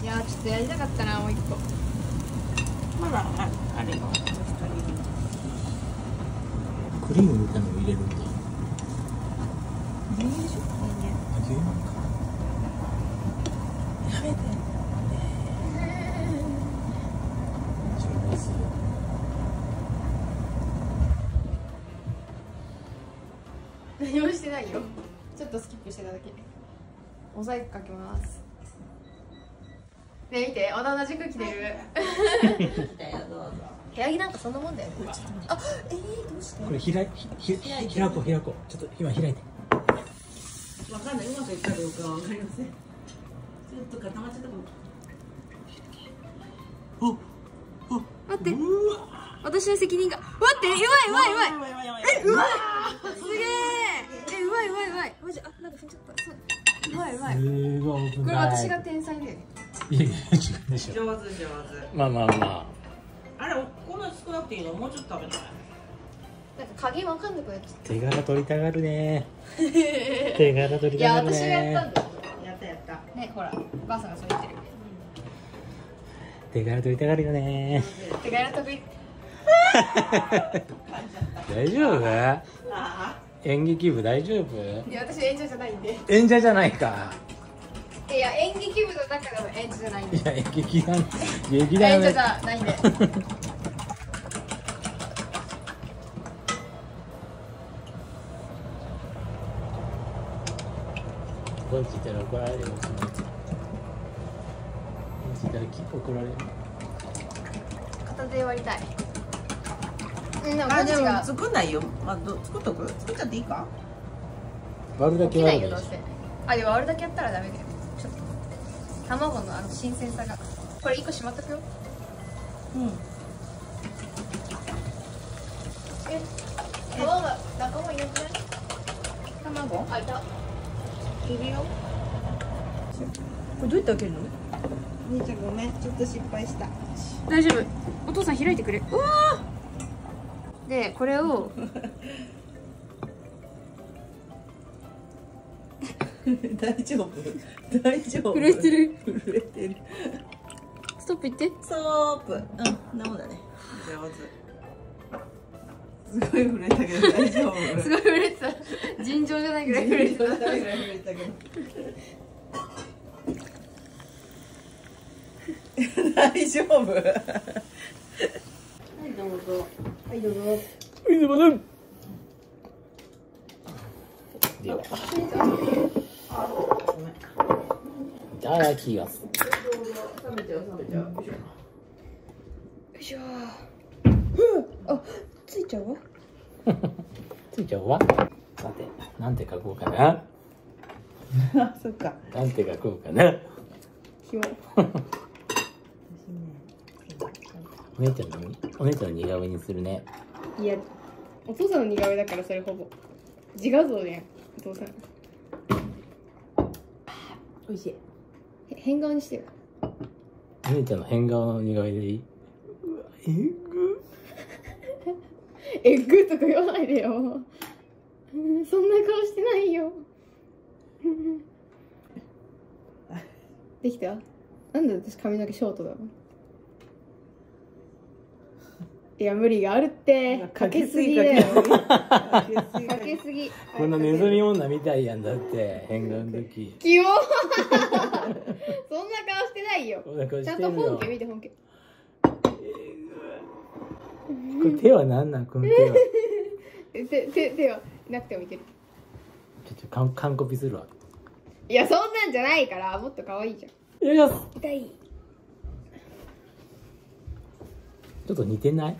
やちょっとやりたかったな、もう一個。 まだあれよ。 クリームみたいなの入れるんだ。 牛乳でしょ。 あ、牛乳か。 やめて。 上手。 何もしてないよ。ちょっとスキップしてただけ。モザイクかけます。ね、見て、同じ服着てる。部屋着なんかそんなもんだよね。あ、どうして。 これ開こう。ちょっと今開いて。 わかんない、うまくいったかどうかはわかりません。ちょっと固まっちゃったかも。 待って。私の責任が。待って、うまいうまい。すげえ。うまい。マジ、なんか踏んじゃった。そう。うまい。 すごい。 これ私が天才だよね。 いや違うでしょ。 上手。 まあ。 あれ、こんな少なくていいの？もうちょっと食べたい。 なんか加減わかんなくなっちゃった。 手柄取りたがるね。手柄取りたがるね。 いや、私がやったんだよ。 やった。 ね、ほら、ばあさんがそう言ってる。 手柄取りたがるよね。 手柄得意。 大丈夫？ あ演劇部大丈夫？ いや、私演者じゃないんで。 演者じゃないか。 いや、演劇部の中でも演者じゃないんで。 いや劇団演者じゃないんで。 こっちいたら怒られるよ。こっちいたら怒られる。 片手で割りたい。でもこあ、でもっちが作んないよ。作っとく？作っちゃっていいか？ 割るだ起きないよ、 け割るでしどうせ。あ、でも割るだけやったらダメだよ。ちょっと卵の新鮮さが。これ1個しまっとくよ。卵が仲間いなくない？ 卵？ あ、いた。 いるよ。これどうやって開けるの？兄ちゃんごめん、ちょっと失敗した。 大丈夫。お父さん開いてくれ。うわー。で、これを。 大丈夫？ 震えてる。 震えてる。 ストップ言って。 ストップ。なもんだね。上手。すごい震えたけど大丈夫？ すごい震えてた。尋常じゃないぐらい震えてた。 震えたけど。大丈夫？はいどうぞ。 はい、どうぞ。 ょ。いいぞまだ。では。 ごめん。 いただきます。 冷めちゃう。 よいしょ。あ、ついちゃうわ。 ついちゃうわ。さて、なんて書こうかな。 あ、そっか。 なんて書こうかな。 ひも。 お姉ちゃんの似顔絵にするね。 いや、お父さんの似顔絵だからそれほぼ自画像ね、お父さん。 美味しい。 変顔にしてよ。 お姉ちゃんの変顔の似顔絵でいい？うわ、エッグ？ エッグとか言わないでよ。そんな顔してないよ。できた？なんで私髪の毛ショートだの？いや無理があるって。かけすぎだよ。かけすぎ。 こんなネズミ女みたいやんだって変顔の時。 キモ。そんな顔してないよ。 こんな顔ちゃんしてるよ。 と本家見て本家。 これ手はなんなんこの手は。 手はなくてもいける。 ちょっと完コピするわ。 いやそんなんじゃないからもっと可愛いじゃん。 よいしょ。 痛い。 ちょっと似てない？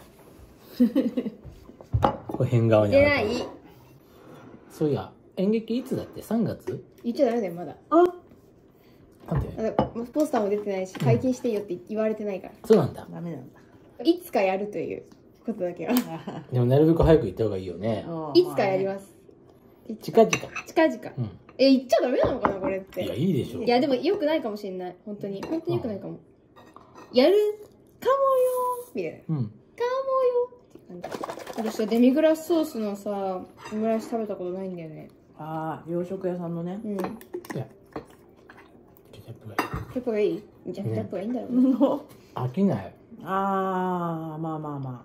これ変顔に似てない。 そういや演劇いつだって？ 3 月？ 言っちゃダメだよまだ。 なんで？ ポスターも出てないし解禁していいよって言われてないから。 そうなんだ。 ダメなんだ。 いつかやるということだけは。 でもなるべく早く行った方がいいよね。 いつかやります。 近々。 近々。言っちゃダメなのかなこれって。 いやいいでしょ。 いやでも良くないかもしれない。本当に良くないかも。やるかもよみたいな。かもよって感じ。私さデミグラスソースのさオムライス食べたことないんだよね。 ああ、洋食屋さんのね。 うん。 いやケチャップがいい。 ケチャップがいい？じゃあケチャップがいいんだろうね。 飽きない。 ああ、まあまあま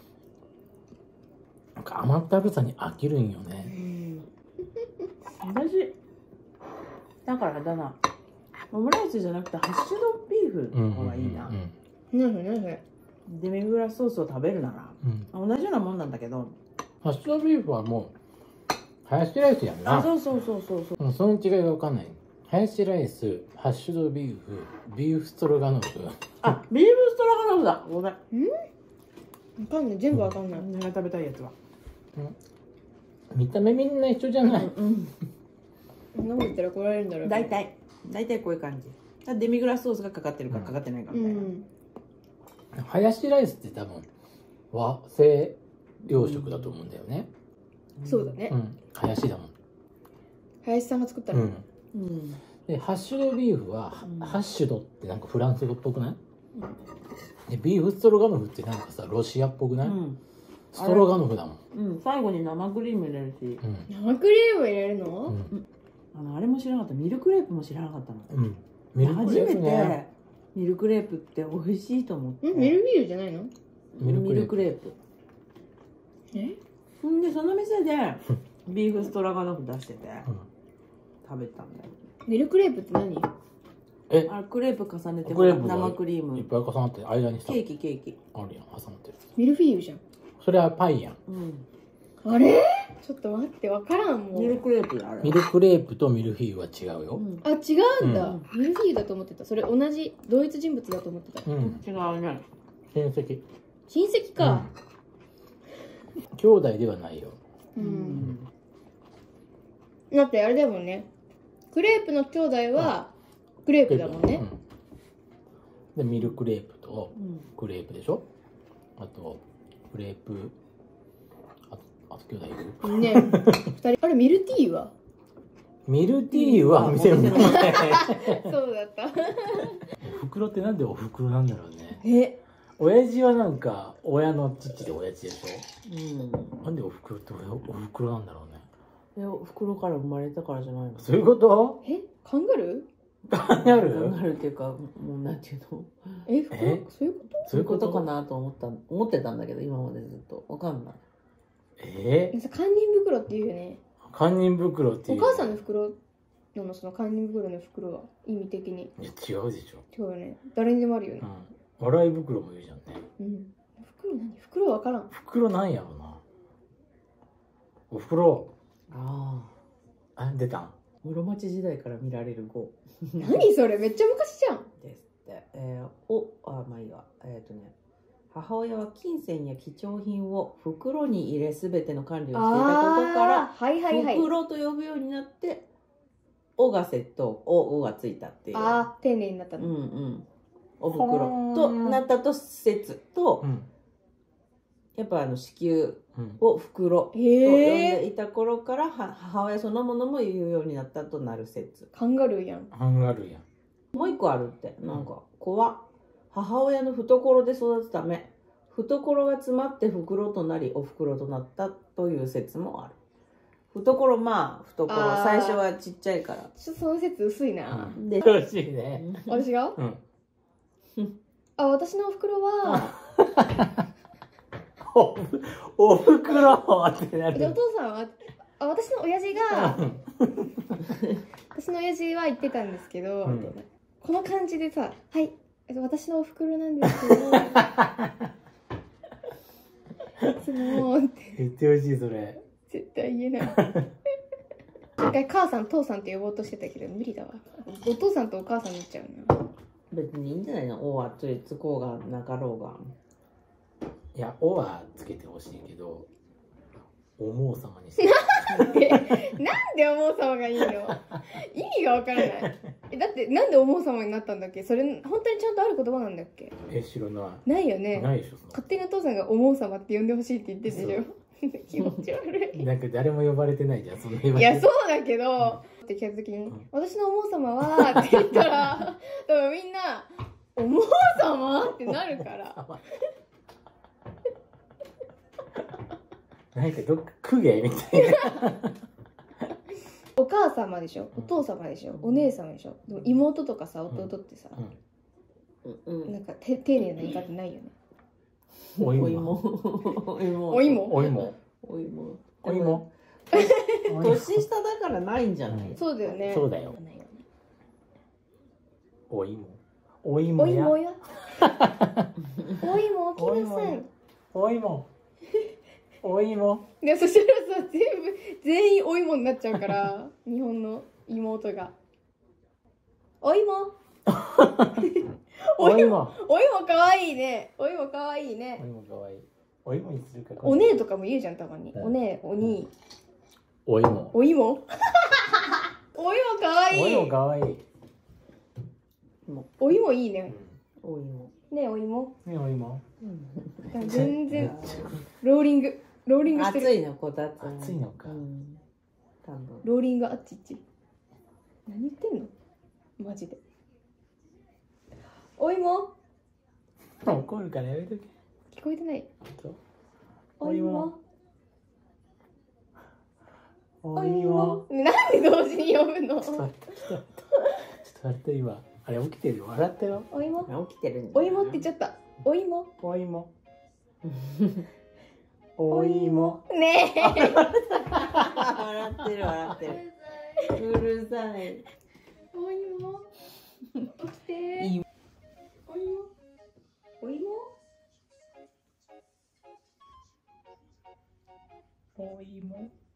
なんか甘ったるさに飽きるんよあ。 ね。 私だからだな、オムライスじゃなくてハッシュドビーフの方がいいな。 何それ何それ。 デミグラスソースを食べるなら、同じようなもんなんだけど。 ハッシュドビーフはもうハヤシライスやんな。 そうそう。 その違いが分かんない。ハヤシライス、ハッシュドビーフ、ビーフストロガノフ。 あ、ビーフストロガノフだ。ごめん。 わかんない、全部わかんない。 みんなが食べたいやつは。 見た目みんな一緒じゃない。 そんなこと言ったら怒られるんだろう。 大体こういう感じ。デミグラスソースがかかってるかかかってないかみたいな。 ハヤシライスって多分和製洋食だと思うんだよね。 そうだね。 ハヤシだもん。 林さんが作ったの。 でハッシュドビーフは、ハッシュドってなんかフランス語っぽくない？でビーフストロガノフってなんかさロシアっぽくない？ストロガノフだもん。 最後に生クリーム入れるし。 生クリーム入れるの？ あれも知らなかった。ミルクレープも知らなかったの。初めてミルクレープって美味しいと思って。 ミルビールじゃないの？ ミルクレープ。ほんでその店でビーフストロガノフ出してて食べたんだよ。 ミルクレープって何？ あれクレープ重ねて生クリームいっぱい重なって間にさケーキあるやん、挟まってる。 ミルフィーユじゃん。 それはパイやん。 あれ？ちょっと待って、わからんもん。 ミルクレープだあれ。 ミルクレープとミルフィーユは違うよ。 あ、違うんだ。ミルフィーユだと思ってた。それ同じ同一人物だと思ってた。 違うね。 親戚。 親戚か。 兄弟ではないよ。 だってあれだもんね。クレープの兄弟はクレープだもんね。 でミルクレープとクレープでしょ。あとクレープ、あと兄弟いるね。2人。あれミルティーユは？ ミルティーユは店の名前。 そうだった。 お袋ってなんでお袋なんだろうね。親父はなんか親の父で親父でしょ。なんでお袋ってお袋なんだろうね。 お袋から生まれたからじゃないの？ そういうこと？ カンガルー？カンガルーっていうか、もうなんていうの？ そういうこと？ そういうことかなと思ってたんだけど、今までずっとわかんない。 堪忍袋っていうよね。 堪忍袋っていう。 お母さんの袋のその堪忍袋の袋は意味的に。 いや違うでしょ。 違うよね。誰にでもあるよね。 笑い袋も言うじゃんね。 袋何？袋わからん。 袋なんやろな。お袋。出たん。 室町時代から見られる語。 何それ？めっちゃ昔じゃん。 ですって。まあいいわ。母親は金銭や貴重品を袋に入れすべての管理をしていたことから、袋と呼ぶようになって、おがセット、おがついたっていう。 丁寧になったの。 お袋となったと説と、やっぱ子宮を袋と呼んでいた頃から母親そのものも言うようになったとなる説。 カンガルーやん。 カンガルーやん。 もう一個あるって。なんか子は母親の懐で育つため、懐が詰まって袋となりお袋となったという説もある。懐、最初はちっちゃいから。 ちょっとその説薄いな。 で、楽しいね。 私が？私のお袋はお袋ってなる。 お父さんは私の親父が私の親父は言ってたんですけど、この感じでさ、はい、私のお袋なんですけどって言ってほしい。それ絶対言えない。一回母さん父さんって呼ぼうとしてたけど無理だわ。お父さんとお母さんになっちゃうな。 別にいいんじゃないの？おはつこうがなかろうが。 いや、おはつけてほしいけど、おもうさまにして。 なんでおもうさまがいいの？意味がわからない。だってなんでおもうさまになったんだっけ？それ本当にちゃんとある言葉なんだっけ？ 知らない。 ないよね。 ないでしょ。 勝手にお父さんがおもうさまって呼んでほしいって言ってるでしょ。気持ち悪い。 なんか誰も呼ばれてないじゃん。そんな。 いやそうだけど、って聞いた時に、私のおもうさまはって言ったら多分みんなおもうさまってなるから。なんかどっか公家みたいな。 お母様でしょ、お父様でしょ、お姉様でしょ。でも妹とかさ、弟ってさ、なんか丁寧な言い方ないよね。 お芋。 お芋。お芋。 お芋。 お芋。 お芋。 年下だからないんじゃない？ そうだよね。 そうだよ。お芋。お芋や。 お芋や。お芋起きなさい。 お芋。お芋。 でそしたらさ、全員お芋になっちゃうから日本の妹が。お芋。 お芋。 お芋かわいいね。お芋かわいいね。 お芋かわいい。お芋にするか。 お姉とかも言うじゃん、たまに。お姉、お兄。 お芋。 お芋。お芋かわいい。 お芋かわいい。 お芋いいね。 お芋。 ね、お芋。 ね、お芋。 全然ローリングしてる。 暑いの、こたつ。 暑いのか。 ローリングあっちっち。何言ってんの？マジで。お芋。 怒るからやめとけ。 聞こえてない。 お芋。 お芋。なんで同時に呼ぶの？ちょっと待って、今あれ起きてるよ。笑ったよ。 お芋。 起きてる。 お芋って言っちゃった。お芋。 お芋。お芋。 ねえ。 笑ってる笑ってる。うるさい。 お芋。起きて。お芋。お芋。 お芋。